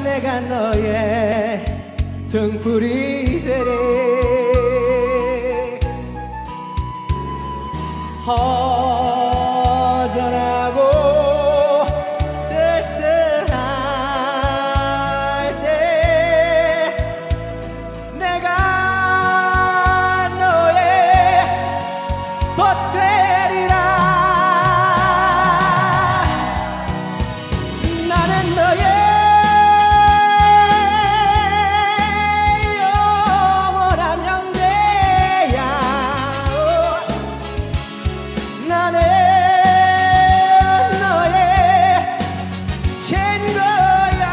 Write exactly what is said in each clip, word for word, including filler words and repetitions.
내가 너의 등불이 되리. 허전하고 쓸쓸할 때 내가 너의 보태리라. 나는 너의 영원한 형제야. 나는 너의 친구야.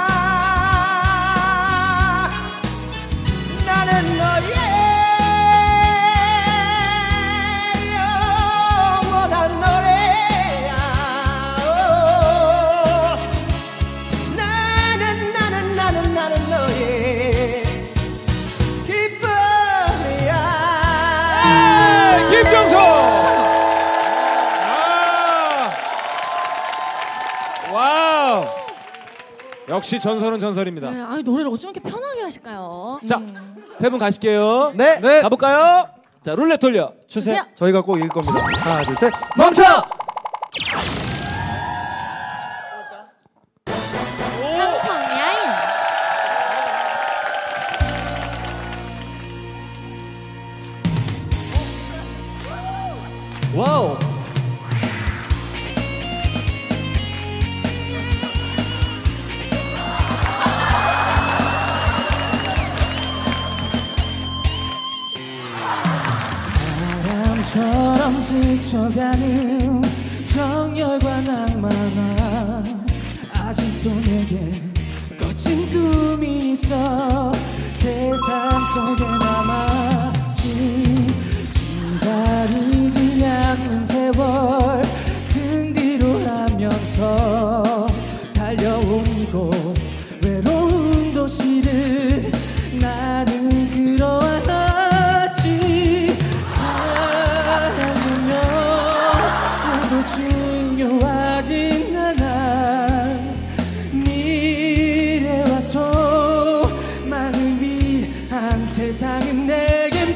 나는 너의 영원한 노래야. 나는 나는 나는 나는 너의 기쁨이야. 김정수. 와우. 역시 전설은 전설입니다. 네, 아니 노래를 어쩜 이렇게 편하게 하실까요? 자, 세 분 가실게요. 네. 네. 가볼까요? 자, 룰렛 돌려 주세요. 주세요. 저희가 꼭 이길 겁니다. 하나, 둘, 셋. 멈춰. 황성야인. 와우. 바람처럼 스쳐가는 정열과 낭만아, 아직도 내게 거친 꿈이 있어. 세상 속에 남았지. 기다리지 않는 세월 등 뒤로 하면서 달려온 이곳 외로운 도시를 나는 그러하지. 사랑이면 나도 중요하진 않아. 미래와 소망을 위한 세상은 내겐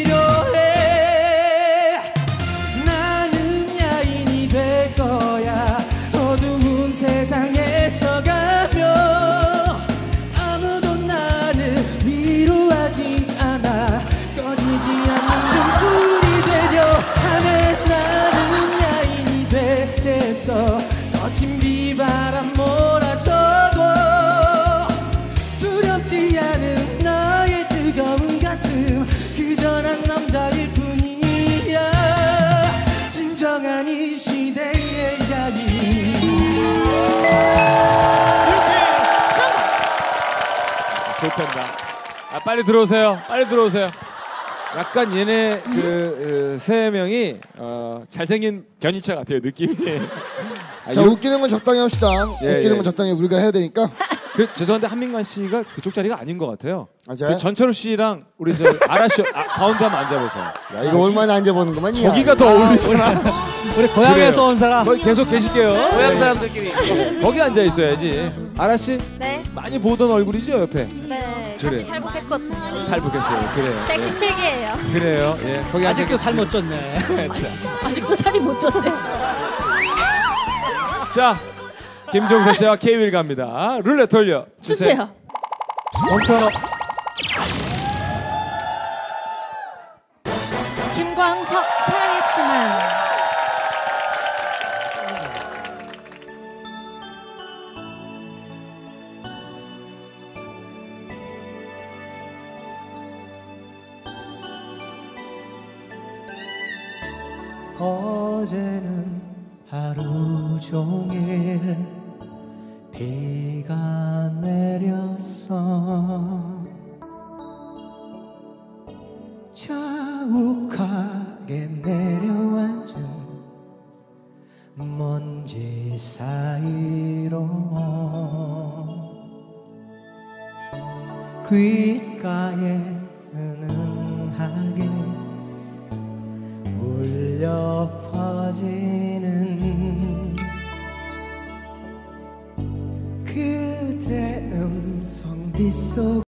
필요해. 나는 야인이 될 거야. 어두운 세상에 쳐가며 아무도 나를 위로하진 않아. 꺼지지 않는 등불이 되려 하네. 나는 야인이 되겠어. 거친 비바람 몰아쳐도 두렵지 않은 나의 뜨거운 가슴. 그저 난 남자일 뿐이야. 진정한 이 시대의 야인. 좋단다. 아, 빨리 들어오세요. 빨리 들어오세요. 약간 얘네 그 세 명이 어, 잘생긴 견인차 같아요, 느낌이. 아, 자, 요- 웃기는 건 적당히 합시다. 예, 웃기는 예. 건 적당히 우리가 해야 되니까. 그 죄송한데 한민관 씨가 그쪽 자리가 아닌 것 같아요. 맞아요. 그 전철우 씨랑 우리 저 아라 씨 아, 가운데 한번 앉아보세요. 야, 이거 얼마나 앉아보는 거만이야. 저기가 더 어울리잖아. 우리 고향에서 온 사람. 거기 계속 계실게요. 고향 사람들끼리. 네. 거기 앉아 있어야지. 아라 씨 네, 많이 보던 얼굴이죠 옆에. 네, 그래. 같이 탈북했거든요. 탈북했어요. 그래요. 백십칠 기예요. 예. 그래요. 예. 거기 아직도 앉아 살 못 쪘네. 아직도 살이 못 쪘네. 자, 김종서 씨와 K-윌 갑니다. 룰렛 돌려 주세요. 주세요. 멈춰. 김광석 사랑했지만. 어제는 하루 종일 비가 내렸어. 자욱하게 내려앉은 먼지 사이로 귓가에 은은하게 울려 퍼지는 그대 음 빗속